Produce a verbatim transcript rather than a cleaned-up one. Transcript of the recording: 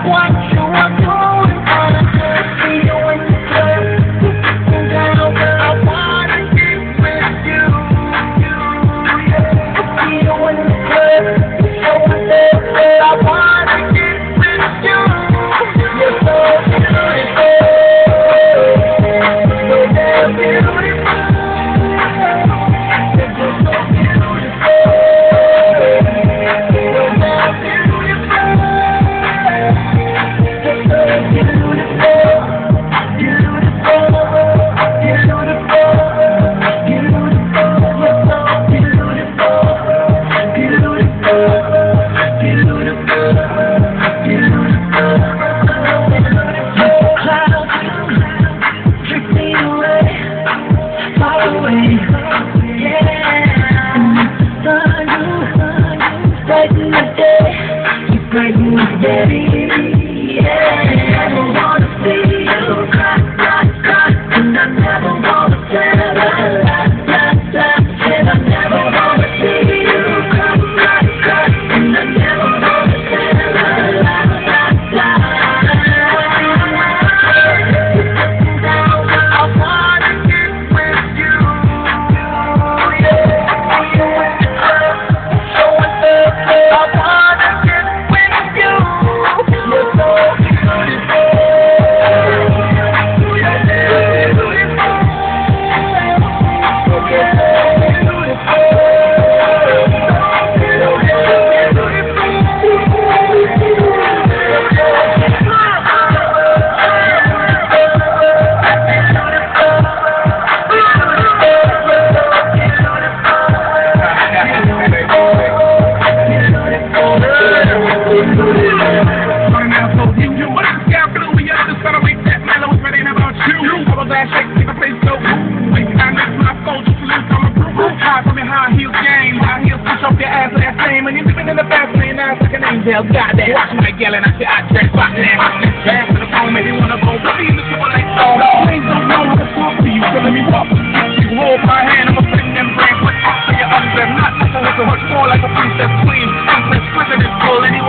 What you are doing, wanna see you in the club. Sitting down, I wanna get with you. See you in the club, show me love. I wanna get with you. You're so beautiful, so damn beautiful. Brighten my day, yeah. I never wanna see you cry, cry, cry, and I never wanna tell la, la, la, la, and I never wanna see you cry, cry, cry, and I never wanna tell la, la, la, la. Sitting down, I wanna get with you, yeah. See you in the club, showing love, I wanna get with you. You're so beautiful. You're beautiful. Angel, got that. Watch my yelling at your address, back there. Back to the phone, maybe wanna go. But these are people like, oh, please don't know how to talk to you, so let me walk. You hold my hand, I'm a fling them brain, put up to your undress. Not like a little much more like a princess queen. Empress, president, full,